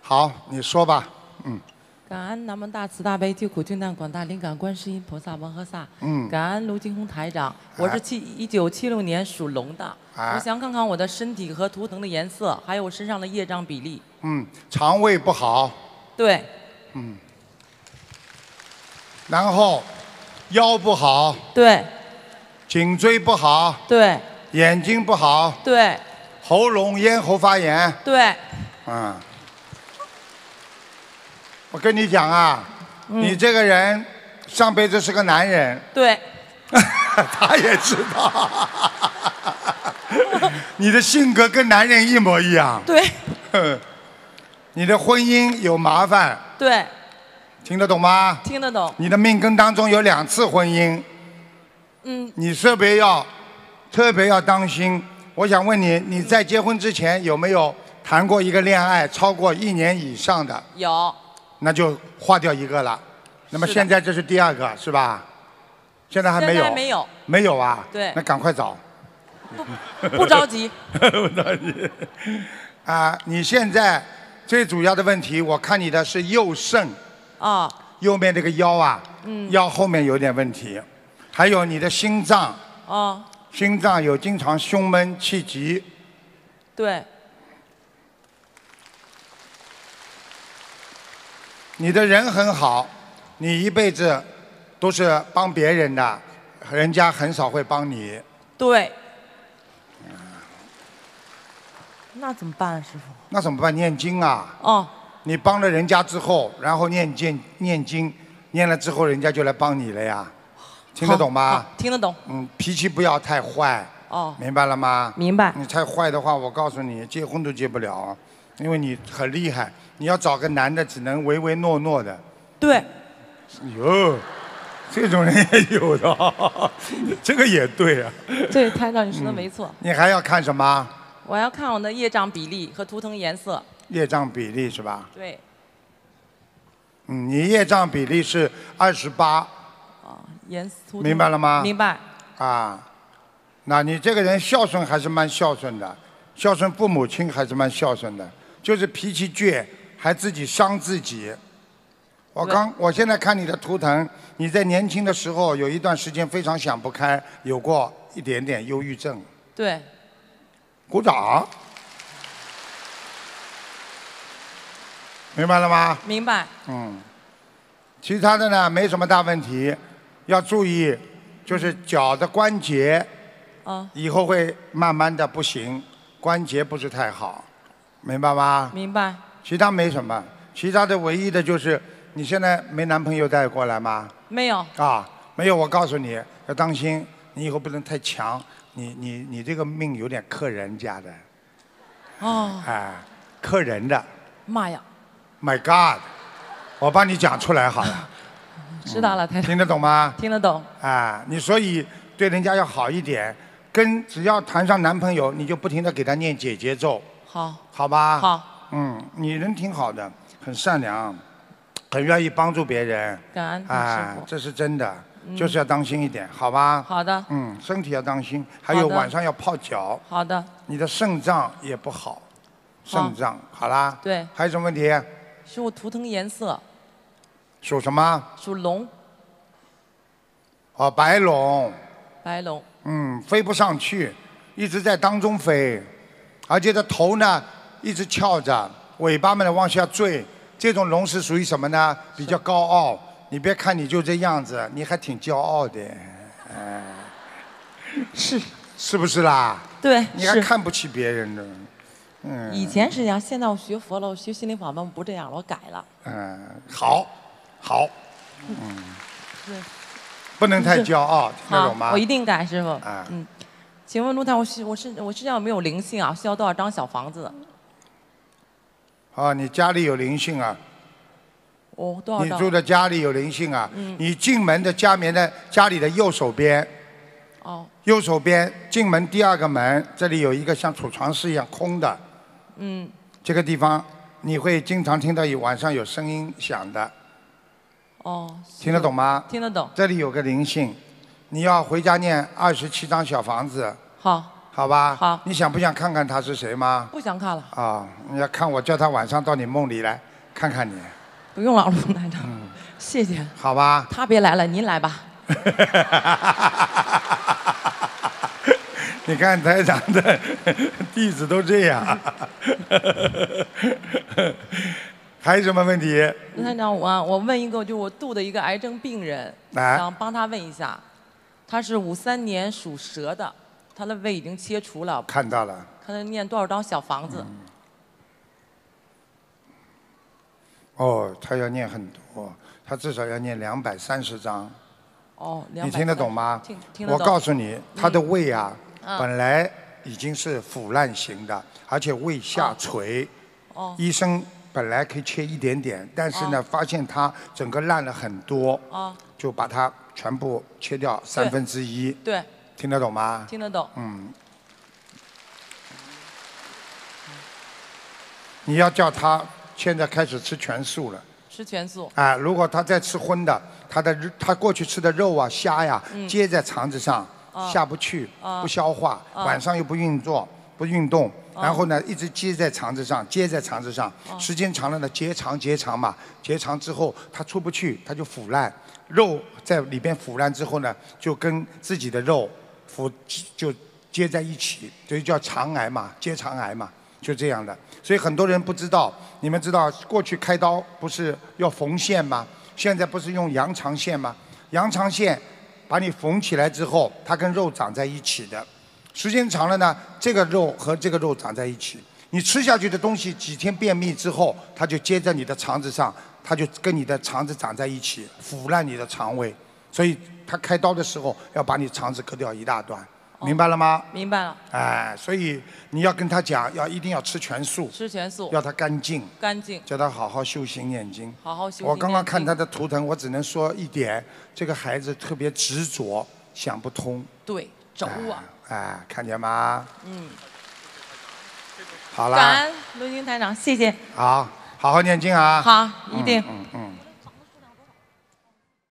好，你说吧。嗯。 感恩南无大慈大悲救苦救难广大灵感观世音菩萨摩诃萨。感恩卢金红台长，我是1976年属龙的，我想看看我的身体和图腾的颜色，还有我身上的业障比例。 肠胃不好。 对。 然后腰不好。 对。 颈椎不好。 对。 眼睛不好。 对。 喉咙咽喉发炎。 对。 我跟你讲啊，你这个人上辈子是个男人。 对。 他也知道。你的性格跟男人一模一样。 对。 你的婚姻有麻烦。 对。 听得懂吗？ 听得懂。 你的命根当中有2次婚姻。你特别要当心。我想问你，你在结婚之前有没有谈过一个恋爱超过1年以上的？ 有。 那就划掉一个了。那么现在这是第2个是吧？现在还没有。 现在没有。 没有啊？ 对。 那赶快找。 不着急。 不着急。你现在最主要的问题，我看你的是右肾。右面这个腰啊，腰后面有点问题，还有你的心脏。心脏有经常胸闷气急。 对。 你的人很好，你一辈子都是帮别人的，人家很少会帮你。 对。那怎么办啊，师傅？ 那怎么办？念经啊。你帮了人家之后，然后念经，念了之后，人家就来帮你了呀。听得懂吗？ 听得懂。 脾气不要太坏。明白了吗？ 明白。 你太坏的话，我告诉你，结婚都结不了，因为你很厉害。你要找个男的，只能唯唯诺诺的。 对。 哟，这种人也有的，这个也对啊。 对，台长，你说的没错。 你还要看什么？ 我要看我的业障比例和图腾颜色。 业障比例是吧？ 对。 你业障比例是28。 颜色。 明白了吗？ 明白。 那你这个人孝顺还是蛮孝顺的，孝顺父母亲还是蛮孝顺的，就是脾气倔，还自己伤自己。我现在看你的图腾，你在年轻的时候有一段时间非常想不开，有过一点点忧郁症。 对。 鼓掌。明白了吗？ 明白。 其他的呢没什么大问题，要注意，就是脚的关节，以后会慢慢的不行，关节不是太好，明白吗？ 明白。 其他没什么，其他的唯一的就是你现在没男朋友带过来吗？ 没有。 没有，我告诉你要当心，你以后不能太强，你这个命有点克人家的。克人的。 妈呀 ！My God！ 我帮你讲出来好了。 知道了，台长。 听得懂吗？ 听得懂。 你所以对人家要好一点，只要谈上男朋友，你就不停的给他念姐姐咒。好吧。 好。 你人挺好的，很善良，很愿意帮助别人。 感恩师父。 这是真的，就是要当心一点，好吧？ 好的。 身体要当心，还有晚上要泡脚。 好的。 你的肾脏也不好，肾脏好啦。 对。 还有什么问题？ 是我图腾颜色。 属什么？ 属龙。 白龙。 白龙。 飞不上去，一直在当中飞，而且它头呢一直翘着，尾巴们往下坠。这种龙是属于什么呢？比较高傲。你别看你就这样子，你还挺骄傲的。是不是啦？ 对。 你还看不起别人呢。 以前是这样，现在我学佛了，我学心灵法门不这样了，我改了。 好。不能太骄傲，听得懂吗？ 我一定改，师傅。请问卢台，我身上有没有灵性啊？需要多少张小房子？ 你家里有灵性啊？ 多少张？ 你住的家里有灵性啊？你进门的家里的右手边。右手边进门第2个门，这里有一个像储藏室一样空的。这个地方你会经常听到晚上有声音响的。听得懂吗？ 听得懂。 这里有个灵性，你要回家念27张小房子。 好好吧？ 好。 你想不想看看他是谁吗？ 不想看了。 啊，你要看我叫他晚上到你梦里来看看你。 不用了，卢台长。谢谢。 好吧。 他别来了，您来吧。 你看台长的弟子都这样。还有什么问题？ 卢台长，我问一个，就我度的一个癌症病人，想帮他问一下，他是53年属蛇的，他的胃已经切除了。 看到了。 看他念多少张小房子？ 哦，他要念很多，他至少要念230张。 哦， 你听得懂吗？ 听得懂。 我告诉你，他的胃啊，本来已经是腐烂型的，而且胃下垂。 哦。 医生本来可以切一点点，但是呢，发现他整个烂了很多，就把它全部切掉1/3。 对。 听得懂吗？ 听得懂。 你要叫他现在开始吃全素了。 吃全素。 如果他再吃荤的，他过去吃的肉啊、虾呀，接在肠子上，下不去，不消化，晚上又不运动，然后呢一直接在肠子上，时间长了呢结肠嘛，结肠之后它出不去，它就腐烂，肉在里边腐烂之后呢，就跟自己的肉就接在一起，所以叫肠癌嘛，结肠癌嘛。就这样的，所以很多人不知道。你们知道过去开刀不是要缝线吗？现在不是用羊肠线吗？羊肠线把你缝起来之后，它跟肉长在一起的。时间长了呢，这个肉和这个肉长在一起。你吃下去的东西几天便秘之后，它就接在你的肠子上，它就跟你的肠子长在一起，腐烂你的肠胃。所以他开刀的时候要把你肠子割掉一大段。明白了吗？ 明白了。 所以你要跟他讲，一定要吃全素。 吃全素。 要他干净。 干净。 叫他好好修行念经。 好好修行。 我刚刚看他的图腾，我只能说一点，这个孩子特别执着，想不通。 对，轴啊。 看见吗？好了。 感恩卢军台长，谢谢。 好好念经啊。 好，一定。